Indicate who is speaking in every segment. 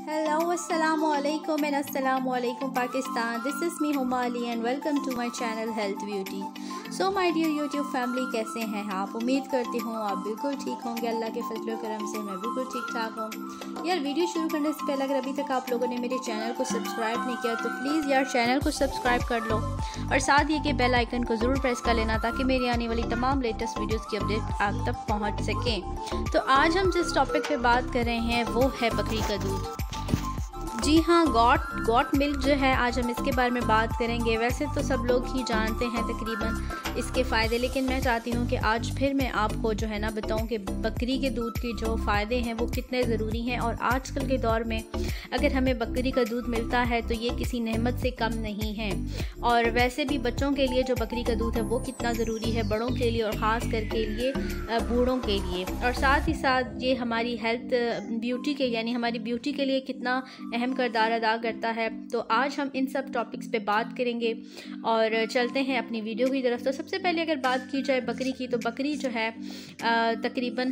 Speaker 1: Hello, assalamu alaikum and assalamu alaikum Pakistan. This is me Huma Ali and welcome to my channel Health Beauty. So my dear YouTube family, कैसे हैं आप? उम्मीद करती हूँ आप बिल्कुल ठीक होंगे। अल्लाह के फजल व करम से मैं बिल्कुल ठीक ठाक हूँ। यार वीडियो शुरू करने से पहले अगर अभी तक आप लोगों ने मेरे चैनल को सब्सक्राइब नहीं किया तो प्लीज़ यार चैनल को सब्सक्राइब कर लो और साथ ही के बेल आइकन को ज़रूर प्रेस कर लेना ताकि मेरी आने वाली तमाम लेटेस्ट वीडियोज़ की अपडेट आप तक पहुँच सकें। तो आज हम जिस टॉपिक पर बात कर रहे हैं वो है बकरी का दूध। जी हाँ, गॉट मिल्क जो है आज हम इसके बारे में बात करेंगे। वैसे तो सब लोग ही जानते हैं तकरीबन इसके फ़ायदे, लेकिन मैं चाहती हूँ कि आज फिर मैं आपको जो है ना बताऊँ कि बकरी के दूध के जो फ़ायदे हैं वो कितने ज़रूरी हैं। और आजकल के दौर में अगर हमें बकरी का दूध मिलता है तो ये किसी नेमत से कम नहीं है। और वैसे भी बच्चों के लिए जो बकरी का दूध है वो कितना ज़रूरी है, बड़ों के लिए और ख़ास करके लिए बूढ़ों के लिए। और साथ ही साथ ये हमारी हेल्थ ब्यूटी के यानी हमारी ब्यूटी के लिए कितना अहम किरदार अदा करता है। तो आज हम इन सब टॉपिक्स पे बात करेंगे और चलते हैं अपनी वीडियो की तरफ। तो सबसे पहले अगर बात की जाए बकरी की, तो बकरी जो है तकरीबन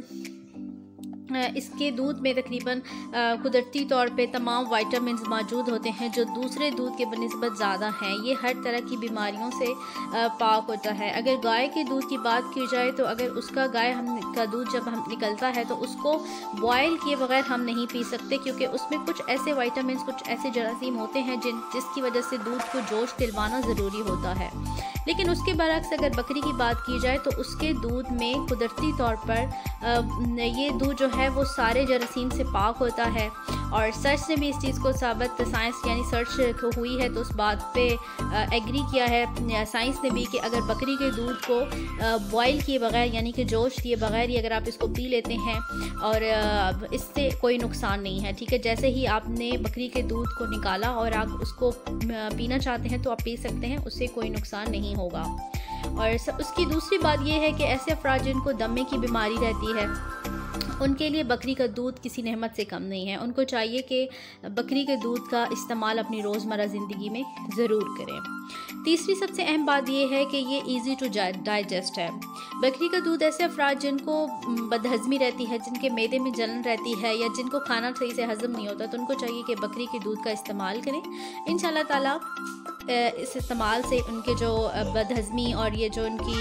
Speaker 1: इसके दूध में तकरीबन कुदरती तौर पे तमाम विटामिन्स मौजूद होते हैं जो दूसरे दूध के बनिस्बत ज़्यादा हैं। ये हर तरह की बीमारियों से पाक होता है। अगर गाय के दूध की बात की जाए तो अगर उसका का दूध जब हम निकलता है तो उसको बॉयल किए बगैर हम नहीं पी सकते, क्योंकि उसमें कुछ ऐसे विटामिन्स, कुछ ऐसे जरासीम होते हैं जिसकी वजह से दूध को जोश दिलवाना ज़रूरी होता है। लेकिन उसके बरक्स अगर बकरी की बात की जाए तो उसके दूध में कुदरती तौर पर ये दूध जो है वो सारे जरासीम से पाक होता है। और सर्च ने भी इस चीज़ को साबित, साइंस यानी सर्च हुई है तो उस बात पे एग्री किया है साइंस ने भी कि अगर बकरी के दूध को बॉयल किए बगैर यानी कि जोश दिए बगैर ही अगर आप इसको पी लेते हैं और इससे कोई नुकसान नहीं है। ठीक है, जैसे ही आपने बकरी के दूध को निकाला और आप उसको पीना चाहते हैं तो आप पी सकते हैं, उससे कोई नुकसान नहीं होगा। और उसकी दूसरी बात यह है कि ऐसे अफराद जिनको दमे की बीमारी रहती है उनके लिए बकरी का दूध किसी नेमत से कम नहीं है। उनको चाहिए कि बकरी के दूध का इस्तेमाल अपनी रोज़मर्रा ज़िंदगी में ज़रूर करें। तीसरी सबसे अहम बात यह है कि ये इजी टू डाइजेस्ट है। बकरी का दूध ऐसे अफराद जिनको बदहज़मी रहती है, जिनके मैदे में जलन रहती है या जिनको खाना सही से हज़म नहीं होता, तो उनको चाहिए कि बकरी के दूध का इस्तेमाल करें। इंशाल्लाह ताला इस इस्तेमाल से उनके जो बदहज़मी और ये जो उनकी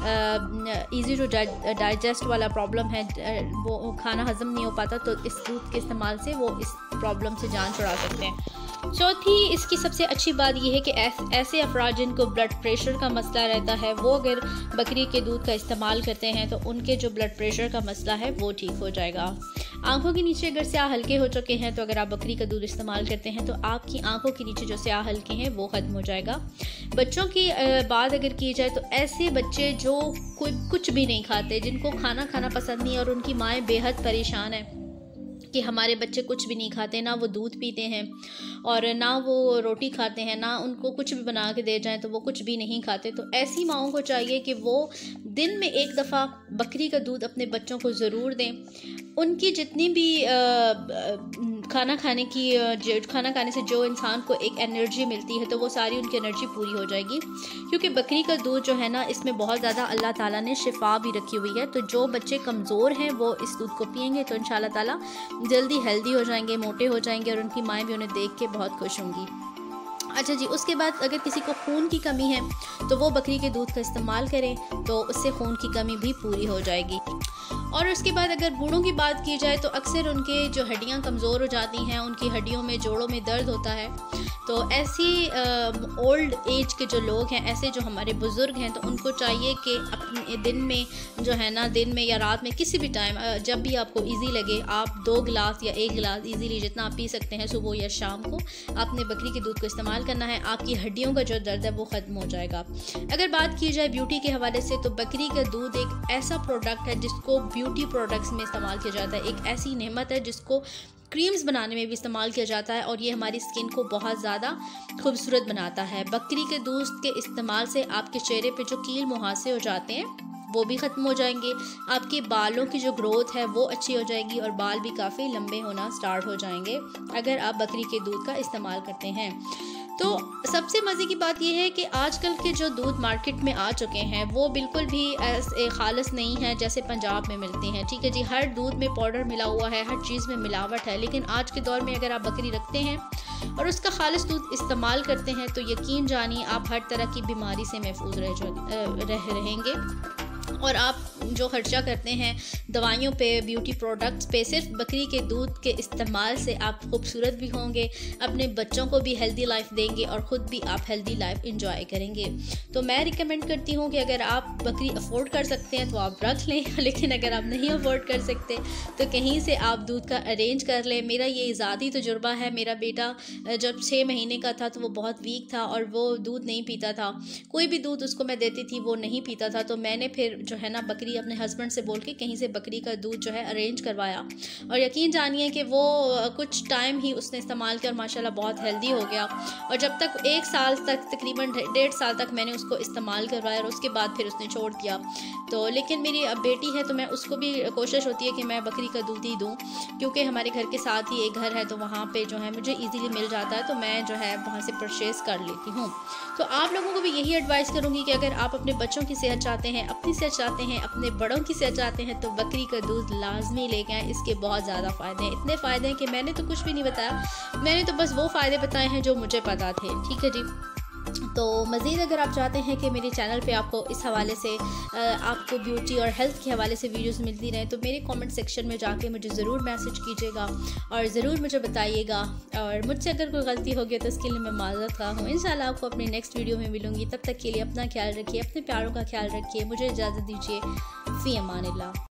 Speaker 1: इजी टू डाइजेस्ट वाला प्रॉब्लम है, वो खाना हज़म नहीं हो पाता, तो इस दूध के इस्तेमाल से वो इस प्रॉब्लम से जान छुड़ा सकते हैं। चौथी इसकी सबसे अच्छी बात यह है कि ऐसे अफराद जिनको ब्लड प्रेशर का मसला रहता है वो अगर बकरी के दूध का इस्तेमाल करते हैं तो उनके जो ब्लड प्रेशर का मसला है वो ठीक हो जाएगा। आंखों के नीचे अगर स्याह हल्के हो चुके हैं तो अगर आप बकरी का दूध इस्तेमाल करते हैं तो आपकी आंखों के नीचे जो स्याह हल्के हैं वो ख़त्म हो जाएगा। बच्चों की बात अगर की जाए तो ऐसे बच्चे जो कुछ भी नहीं खाते, जिनको खाना पसंद नहीं और उनकी माएँ बेहद परेशान है कि हमारे बच्चे कुछ भी नहीं खाते, ना वो दूध पीते हैं और ना वो रोटी खाते हैं, ना उनको कुछ भी बना के दे जाएं तो वो कुछ भी नहीं खाते, तो ऐसी माओं को चाहिए कि वो दिन में एक दफ़ा बकरी का दूध अपने बच्चों को ज़रूर दें। उनकी जितनी भी खाना खाने से जो इंसान को एक एनर्जी मिलती है तो वो सारी उनकी एनर्जी पूरी हो जाएगी, क्योंकि बकरी का दूध जो है ना इसमें बहुत ज़्यादा अल्लाह ताला ने शिफा भी रखी हुई है। तो जो बच्चे कमज़ोर हैं वो इस दूध को पियेंगे तो इंशाल्लाह ताला जल्दी हेल्दी हो जाएंगे, मोटे हो जाएंगे और उनकी माएँ भी उन्हें देख के बहुत खुश होंगी। अच्छा जी, उसके बाद अगर किसी को खून की कमी है तो वो बकरी के दूध का इस्तेमाल करें तो उससे खून की कमी भी पूरी हो जाएगी। और उसके बाद अगर बूढ़ों की बात की जाए तो अक्सर उनके जो हड्डियां कमज़ोर हो जाती हैं, उनकी हड्डियों में जोड़ों में दर्द होता है। तो ऐसी ओल्ड एज के जो लोग हैं, ऐसे जो हमारे बुज़ुर्ग हैं, तो उनको चाहिए कि अपने दिन में जो है ना, दिन में या रात में किसी भी टाइम जब भी आपको इजी लगे आप 2 गिलास या 1 गिलास इजीली जितना आप पी सकते हैं सुबह या शाम को आपने बकरी के दूध को इस्तेमाल करना है। आपकी हड्डियों का जो दर्द है वो ख़त्म हो जाएगा। अगर बात की जाए ब्यूटी के हवाले से तो बकरी का दूध एक ऐसा प्रोडक्ट है जिसको ब्यूटी प्रोडक्ट्स में इस्तेमाल किया जाता है। एक ऐसी नेमत है जिसको क्रीम्स बनाने में भी इस्तेमाल किया जाता है और ये हमारी स्किन को बहुत ज़्यादा खूबसूरत बनाता है। बकरी के दूध के इस्तेमाल से आपके चेहरे पे जो कील मुहासे हो जाते हैं वो भी ख़त्म हो जाएंगे। आपके बालों की जो ग्रोथ है वो अच्छी हो जाएगी और बाल भी काफ़ी लंबे होना स्टार्ट हो जाएंगे अगर आप बकरी के दूध का इस्तेमाल करते हैं। तो सबसे मज़े की बात यह है कि आजकल के जो दूध मार्केट में आ चुके हैं वो बिल्कुल भी ऐसे खालिस नहीं है जैसे पंजाब में मिलते हैं। ठीक है जी, हर दूध में पाउडर मिला हुआ है, हर चीज़ में मिलावट है। लेकिन आज के दौर में अगर आप बकरी रखते हैं और उसका खालिस दूध इस्तेमाल करते हैं तो यकीन जानिए आप हर तरह की बीमारी से महफूज रहेंगे। और आप जो खर्चा करते हैं दवाइयों पे, ब्यूटी प्रोडक्ट्स पे, सिर्फ बकरी के दूध के इस्तेमाल से आप खूबसूरत भी होंगे, अपने बच्चों को भी हेल्दी लाइफ देंगे और ख़ुद भी आप हेल्दी लाइफ इंजॉय करेंगे। तो मैं रिकमेंड करती हूँ कि अगर आप बकरी अफोर्ड कर सकते हैं तो आप रख लें, लेकिन अगर आप नहीं अफोर्ड कर सकते तो कहीं से आप दूध का अरेंज कर लें। मेरा ये ज़ाती तजुर्बा है। मेरा बेटा जब 6 महीने का था तो वो बहुत वीक था और वो दूध नहीं पीता था। कोई भी दूध उसको मैं देती थी वो नहीं पीता था। तो मैंने फिर जो है ना बकरी अपने हस्बैंड से बोल के कहीं से बकरी का दूध जो है अरेंज करवाया और यकीन जानिए कि वो कुछ टाइम ही उसने इस्तेमाल किया और माशाल्लाह बहुत हेल्दी हो गया। और जब तक 1 साल तक, तकरीबन 1.5 साल तक मैंने उसको इस्तेमाल करवाया और उसके बाद फिर उसने छोड़ दिया। तो लेकिन मेरी अब बेटी है तो मैं उसको भी कोशिश होती है कि मैं बकरी का दूध ही दूँ, क्योंकि हमारे घर के साथ ही एक घर है तो वहाँ पर जो है मुझे ईज़िली मिल जाता है, तो मैं जो है वहाँ से परचेज़ कर लेती हूँ। तो आप लोगों को भी यही एडवाइस करूँगी कि अगर आप अपने बच्चों की सेहत चाहते हैं, अपनी सेहत चाहते हैं, अपने बड़ों की सेहत चाहते हैं तो बकरी का दूध लाजमी लेके आएँ। इसके बहुत ज़्यादा फ़ायदे हैं, इतने फ़ायदे हैं कि मैंने तो कुछ भी नहीं बताया, मैंने तो बस वो फ़ायदे बताए हैं जो मुझे पता थे। ठीक है जी। तो मज़ीद अगर आप चाहते हैं कि मेरे चैनल पे आपको इस हवाले से आपको ब्यूटी और हेल्थ के हवाले से वीडियोस मिलती रहें तो मेरे कमेंट सेक्शन में जाके मुझे ज़रूर मैसेज कीजिएगा और ज़रूर मुझे बताइएगा। और मुझसे अगर कोई गलती होगी तो उसके लिए मैं माज़रत खा हूँ। इंशाल्लाह आपको अपने नेक्स्ट वीडियो में मिलूँगी। तब तक के लिए अपना ख्याल रखिए, अपने प्यारों का ख्याल रखिए। मुझे इजाज़त दीजिए। फ़ी अमानिल्लाह।